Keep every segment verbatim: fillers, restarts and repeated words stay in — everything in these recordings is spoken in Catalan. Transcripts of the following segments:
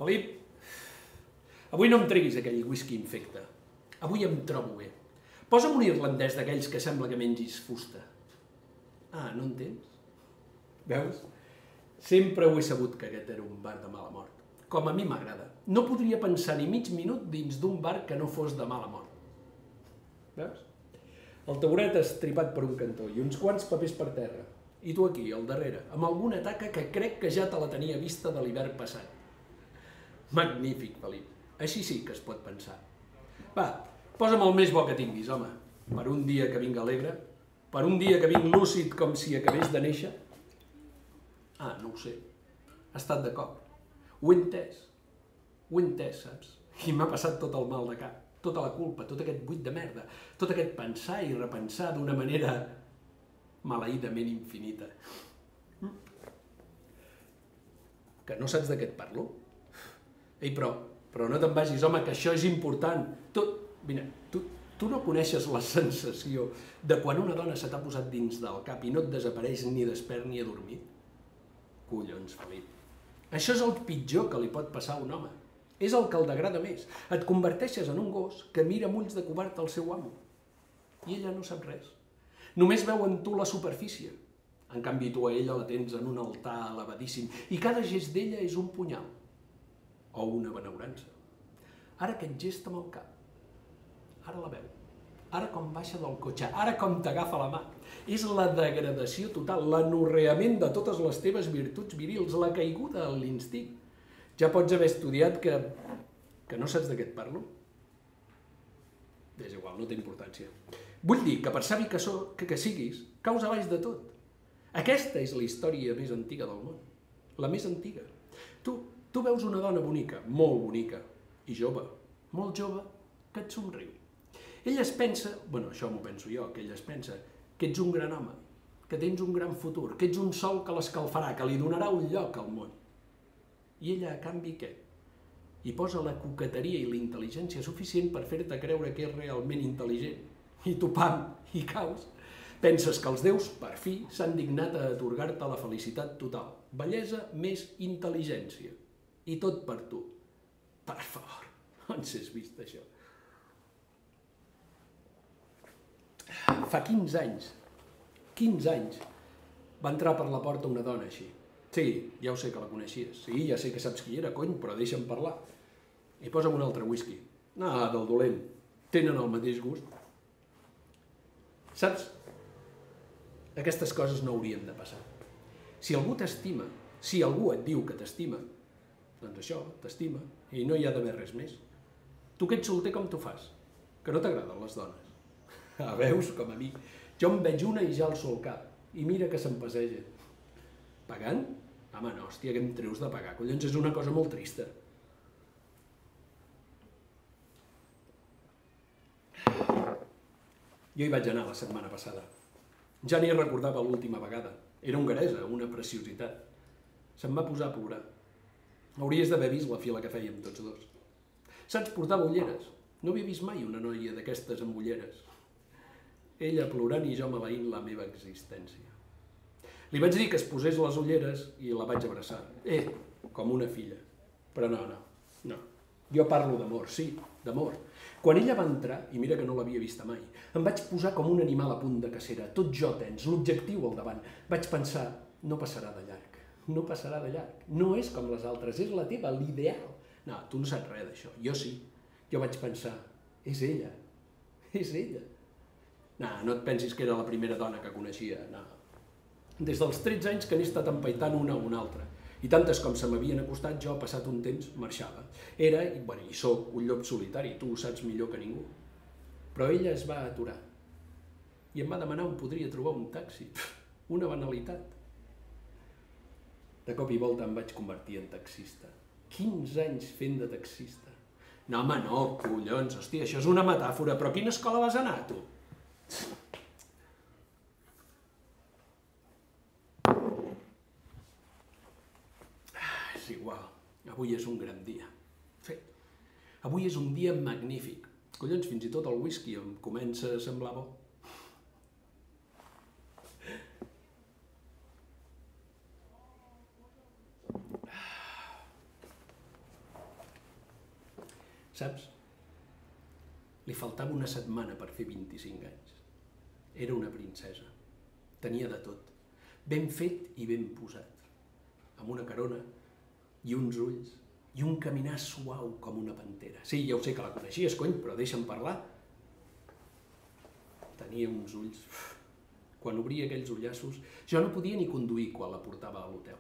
Felip, avui no em treguis aquell whisky infecte. Avui em trobo bé. Posa'm un irlandès d'aquells que sembla que mengis fusta. Ah, no en tens? Veus? Sempre ho he sabut que aquest era un bar de mala mort. Com a mi m'agrada. No podria pensar ni mig minut dins d'un bar que no fos de mala mort. Veus? El tauret estripat per un cantó i uns quants papers per terra. I tu aquí, al darrere, amb alguna taca que crec que ja te la tenia vista de l'hivern passat. Magnífic, Felip. Així sí que es pot pensar. Va, posa'm el més bo que tinguis, home. Per un dia que vinc alegre, per un dia que vinc lúcid com si acabés de néixer. Ah, no ho sé. Ha estat de cop. Ho he entès. Ho he entès, saps? I m'ha passat tot el mal de cap, tota la culpa, tot aquest buit de merda, tot aquest pensar i repensar d'una manera maleïdament infinita. Que no saps de què et parlo? Ei, però, però no te'n vagis, home, que això és important. Tu, mira, tu, tu no coneixes la sensació de quan una dona se t'ha posat dins del cap i no et desapareix ni despert ni adormit? Collons, Felip. Això és el pitjor que li pot passar a un home. És el que el degrada més. Et converteixes en un gos que mira amb ulls de covard al seu amo. I ella no sap res. Només veu en tu la superfície. En canvi, tu a ella la tens en un altar elevadíssim i cada gest d'ella és un punyal. O una benaurança. Ara aquest gest amb el cap. Ara la veu. Ara com baixa del cotxe. Ara com t'agafa la mà. És la degradació total, l'anorreament de totes les teves virtuts virils, la caiguda a l'instint. Ja pots haver estudiat que... que no saps de què et parlo? És igual, no té importància. Vull dir que per savi que, so, que, que siguis, caus a baix de tot. Aquesta és la història més antiga del món. La més antiga. Tu, tu veus una dona bonica, molt bonica, i jove, molt jove, que et somriu. Ella es pensa, bueno, això m'ho penso jo, que ella es pensa que ets un gran home, que tens un gran futur, que ets un sol que l'escalfarà, que li donarà un lloc al món. I ella, a canvi, què? Hi posa la coqueteria i la intel·ligència suficient per fer-te creure que és realment intel·ligent. I tu, pam, i caus. Penses que els déus, per fi, s'han dignat a atorgar-te la felicitat total. Bellesa més intel·ligència. I tot per tu. Per favor, on s'has vist això? Fa quinze anys, quinze anys, va entrar per la porta una dona així. Sí, ja ho sé que la coneixies. Sí, ja sé que saps qui era, cony, però deixa'm parlar. I posa'm un altre whisky. Ah, del dolent. Tenen el mateix gust. Saps? Aquestes coses no haurien de passar. Si algú t'estima, si algú et diu que t'estima, doncs això, t'estima, i no hi ha d'haver res més. Tu que ets solter, com t'ho fas? Que no t'agraden les dones. Ah, veus, com a mi. Jo en veig una i ja alço el cap. I mira que se'n passeja. Pagant? Home, no, hòstia, que em treus de pagar. Collons, és una cosa molt trista. Jo hi vaig anar la setmana passada. Ja ni recordava l'última vegada. Era hongaresa, una preciositat. Se'm va posar a plorar. Hauries d'haver vist la fila que fèiem tots dos. Saps, portava ulleres. No havia vist mai una noia d'aquestes amb ulleres. Ella plorant i jo maleint la meva existència. Li vaig dir que es posés les ulleres i la vaig abraçar. Eh, com una filla. Però no, no, no. Jo parlo d'amor, sí, d'amor. Quan ella va entrar, i mira que no l'havia vista mai, em vaig posar com un animal a punt de cacera, tot jo tens, l'objectiu al davant. Vaig pensar, no passarà de llarg, no passarà de llarg. No és com les altres, és la teva, l'ideal. No, tu no saps res d'això, jo sí. Jo vaig pensar, és ella, és ella. No, no et pensis que era la primera dona que coneixia, no. Des dels tretze anys que n'he estat empaitant una o una altra. I tantes com se m'havien acostat, jo, passat un temps, marxava. Era, i, bueno, i soc, un llop solitari, tu ho saps millor que ningú. Però ella es va aturar. I em va demanar on podria trobar un taxi. Una banalitat. De cop i volta em vaig convertir en taxista. quinze anys fent de taxista. No, home, no, collons, hòstia, això és una metàfora, però a quina escola vas anar, tu? És igual, avui és un gran dia. Sí, avui és un dia magnífic. Collons, fins i tot el whisky em comença a semblar bo. saps? Li faltava una setmana per fer vint-i-cinc anys. Era una princesa. Tenia de tot. Ben fet i ben posat. Amb una carona i uns ulls i un caminar suau com una pantera. Sí, ja ho sé que la coneixies, cony, però deixa'm parlar. Tenia uns ulls... Quan obria aquells ullassos, jo no podia ni conduir quan la portava a l'hotel.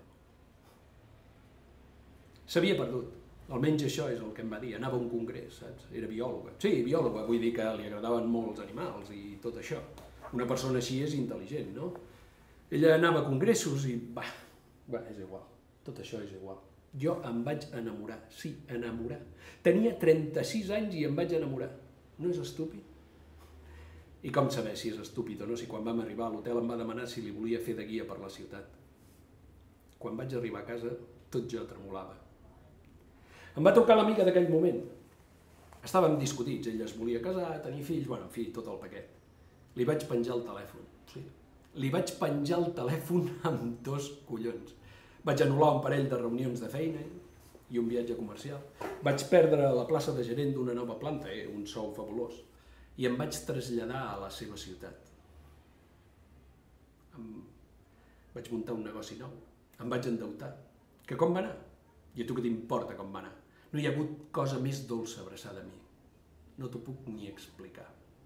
S'havia perdut. Almenys això és el que em va dir. Anava a un congrés, saps? Era biòloga. Sí, biòloga, vull dir que li agradaven molt els animals i tot això. Una persona així és intel·ligent, no? Ella anava a congressos i... va, va, és igual. Tot això és igual. Jo em vaig enamorar, sí, enamorar. Tenia trenta-sis anys i em vaig enamorar. No és estúpid? I com saber si és estúpid o no, si quan vam arribar a l'hotel em va demanar si li volia fer de guia per la ciutat. Quan vaig arribar a casa, tot jo tremolava. Em va tocar l'amiga d'aquell moment. Estàvem discutits, ella es volia casar, tenir fills, bueno, en fi, tot el paquet. Li vaig penjar el telèfon, sí. Li vaig penjar el telèfon amb dos collons. Vaig anul·lar un parell de reunions de feina i un viatge comercial. Vaig perdre la plaça de gerent d'una nova planta, eh, un sou fabulós. I em vaig traslladar a la seva ciutat. Em... Vaig muntar un negoci nou. Em vaig endeutar. Que com va anar? I a tu què t'importa com va anar? No hi ha hagut cosa més dolça abraçada a mi. No t'ho puc ni explicar.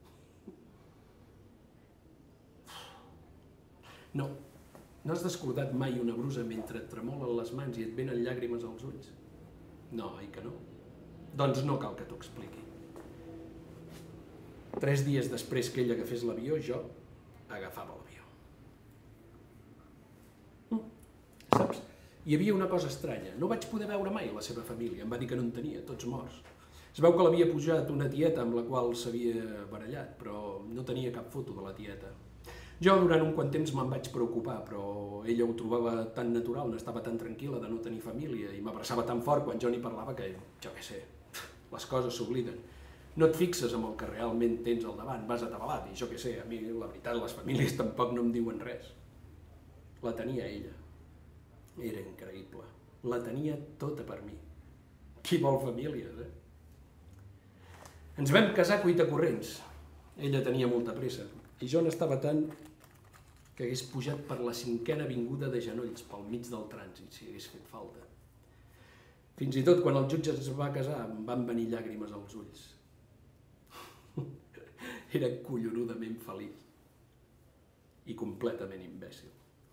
No, no has descordat mai una brusa mentre et tremolen les mans i et venen llàgrimes als ulls? No, oi que no? Doncs no cal que t'ho expliqui. Tres dies després que ell agafés l'avió, jo agafava l'avió. Saps? Hi havia una cosa estranya. No vaig poder veure mai la seva família. Em va dir que no en tenia, tots morts. Es veu que l'havia pujat una tieta amb la qual s'havia barallat, però no tenia cap foto de la tieta. Jo durant un quant temps me'n vaig preocupar, però ella ho trobava tan natural, n'estava tan tranquil·la de no tenir família i m'abraçava tan fort quan jo n'hi parlava que, jo què sé, les coses s'obliden. No et fixes en el que realment tens al davant, vas atabalat, i jo què sé, a mi la veritat les famílies tampoc no em diuen res. La tenia ella. Era increïble. La tenia tota per mi. Qui vol famílies, eh? Ens vam casar cuitacorrents. Ella tenia molta pressa, i jo n'estava tant que hagués pujat per la cinquena avinguda de genolls pel mig del trànsit, si hagués fet falta. Fins i tot quan el jutge es va casar em van venir llàgrimes als ulls. Era collonudament feliç i completament imbècil.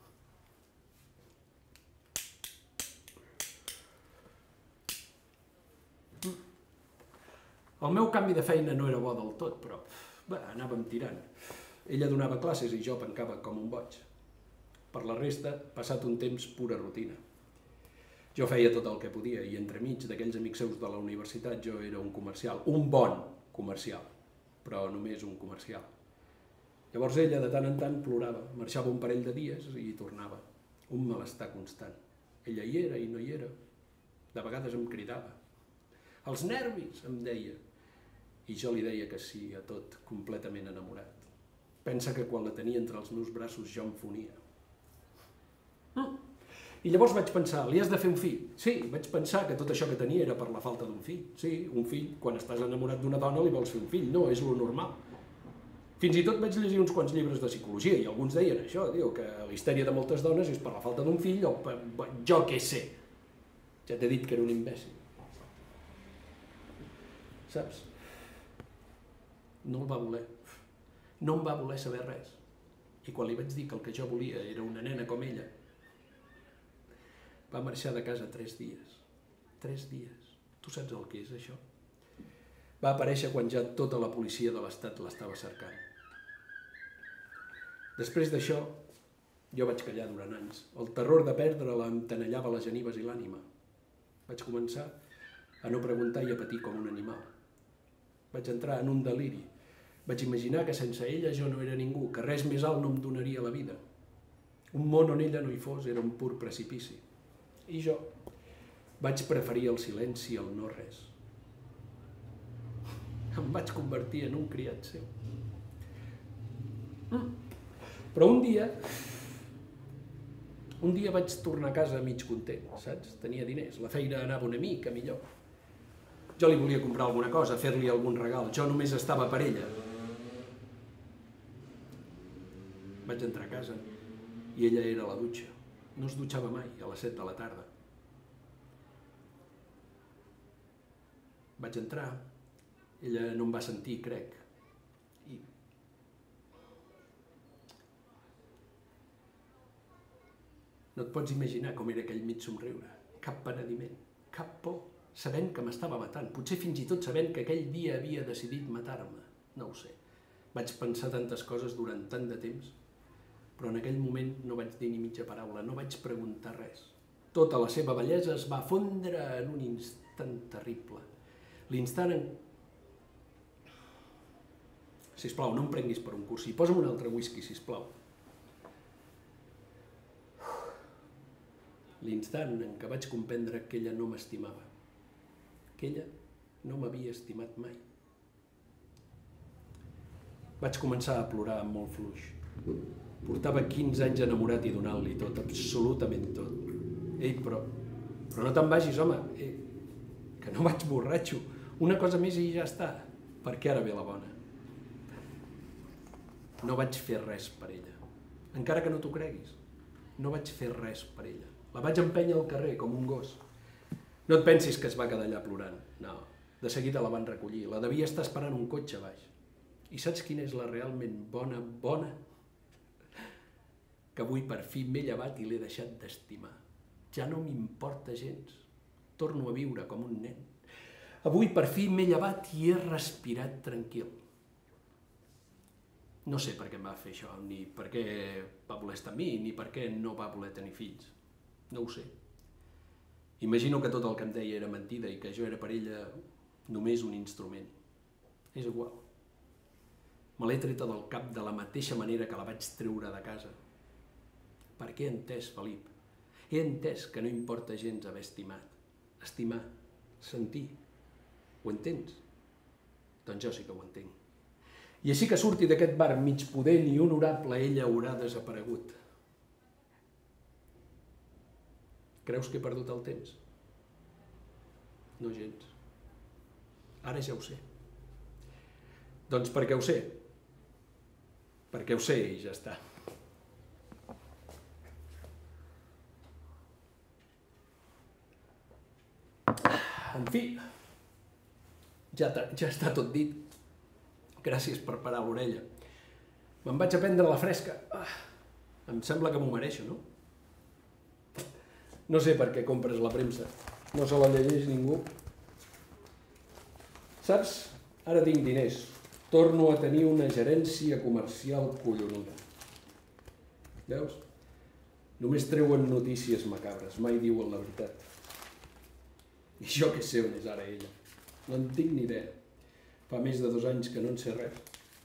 El meu canvi de feina no era bo del tot, però bé, anàvem tirant. Ella donava classes i jo pencava com un boig. Per la resta, passat un temps, pura rutina. Jo feia tot el que podia i entremig d'aquells amics seus de la universitat jo era un comercial, un bon comercial, però només un comercial. Llavors ella de tant en tant plorava, marxava un parell de dies i tornava. Un malestar constant. Ella hi era i no hi era. De vegades em cridava. Els nervis, em deia. I jo li deia que sí a tot, completament enamorat. Pensa que quan la tenia entre els meus braços jo em fonia. Mm. I llavors vaig pensar, li has de fer un fill? Sí, vaig pensar que tot això que tenia era per la falta d'un fill. Sí, un fill, quan estàs enamorat d'una dona li vols fer un fill, no, és lo normal. Fins i tot vaig llegir uns quants llibres de psicologia i alguns deien això, diu que la histèria de moltes dones és per la falta d'un fill o per... jo què sé. Ja t'he dit que era un imbècil. Saps? No el va voler. No em va voler saber res. I quan li vaig dir que el que jo volia era una nena com ella, va marxar de casa tres dies. Tres dies. Tu saps el que és, això? Va aparèixer quan ja tota la policia de l'estat l'estava cercant. Després d'això, jo vaig callar durant anys. El terror de perdre-la em tenallava les genives i l'ànima. Vaig començar a no preguntar i a patir com un animal. Vaig entrar en un deliri. Vaig imaginar que sense ella jo no era ningú, que res més alt no em donaria la vida. Un món on ella no hi fos era un pur precipici. I jo vaig preferir el silenci al no res. Em vaig convertir en un criat seu. Mm. Però un dia, un dia vaig tornar a casa mig content, saps? Tenia diners, la feina anava una mica millor. Jo li volia comprar alguna cosa, fer-li algun regal. Jo només estava per ella. Vaig entrar a casa i ella era a la dutxa. No es dutxava mai, a les set de la tarda. Vaig entrar, ella no em va sentir, crec. I... No et pots imaginar com era aquell mig somriure. Cap penediment, cap por, sabent que m'estava matant. Potser fins i tot sabent que aquell dia havia decidit matar-me. No ho sé. Vaig pensar tantes coses durant tant de temps, però en aquell moment no vaig dir ni mitja paraula, no vaig preguntar res. Tota la seva bellesa es va fondre en un instant terrible. L'instant en... Sisplau, no em prenguis per un cursi. Posa'm un altre whisky, sisplau. L'instant en què vaig comprendre que ella no m'estimava. Que ella no m'havia estimat mai. Vaig començar a plorar amb molt fluix. Portava quinze anys enamorat i donant-li tot, absolutament tot. Ei, però... Però no te'n vagis, home. Eh, que no vaig borratxo. Una cosa més i ja està, perquè ara ve la bona. No vaig fer res per ella, encara que no t'ho creguis. No vaig fer res per ella. La vaig empènyer al carrer, com un gos. No et pensis que es va quedar allà plorant. No, de seguida la van recollir. La devia estar esperant un cotxe baix. I saps quina és la realment bona, bona? Que avui per fi m'he llevat i l'he deixat d'estimar. Ja no m'importa gens. Torno a viure com un nen. Avui per fi m'he llevat i he respirat tranquil. No sé per què em va fer això, ni per què va voler estar amb mi, ni per què no va voler tenir fills. No ho sé. Imagino que tot el que em deia era mentida i que jo era per ella només un instrument. És igual. Me l'he treta del cap de la mateixa manera que la vaig treure de casa. Perquè he entès, Felip. He entès que no importa gens haver estimat. Estimar, sentir. Ho entens? Doncs jo sí que ho entenc. I així que surti d'aquest bar mig pudent i honorable, ella haurà desaparegut. Creus que he perdut el temps? No gens. Ara ja ho sé. Doncs perquè ho sé. Perquè ho sé i ja està. En fi, ja, ja està tot dit. Gràcies per parar l'orella. Me'n vaig a prendre la fresca. Ah, em sembla que m'ho mereixo, no? No sé per què compres la premsa. No se la llegeix ningú. Saps? Ara tinc diners. Torno a tenir una gerència comercial collonuda. Veus? Només treuen notícies macabres, mai diuen la veritat. I jo què sé on és ara ella. No en tinc ni idea. Fa més de dos anys que no en sé res.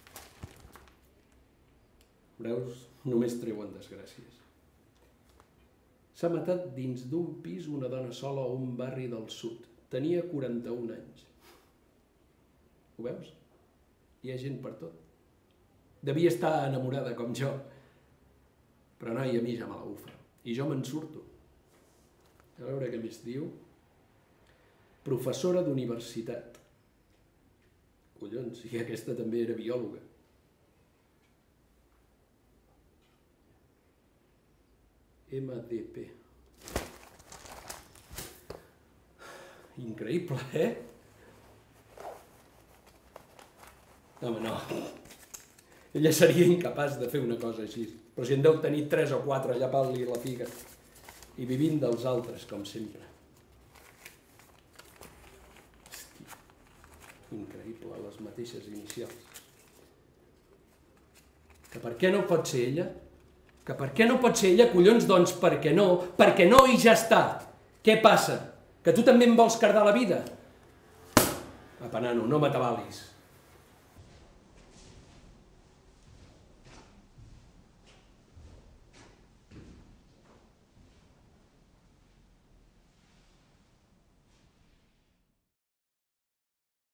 Veus? Només treuen desgràcies. S'ha matat dins d'un pis una dona sola a un barri del sud. Tenia quaranta-un anys. Ho veus? Hi ha gent per tot. Devia estar enamorada com jo. Però noi, a mi ja me la bufa. I jo me'n surto. A veure què més diu. Professora d'universitat. Collons, i aquesta també era biòloga. ema de pe. Increïble, eh? Home, no. Ella seria incapaç de fer una cosa així. Però si en deu tenir tres o quatre llapant-li la figa i vivint dels altres, com sempre. Hòstia. Increïble, les mateixes inicials. Que per què no pot ser ella? Que per què no pot ser ella, collons? Doncs perquè no, perquè no i ja està. Què passa? Que tu també em vols cardar la vida? Apa, nano, no m'atabalis.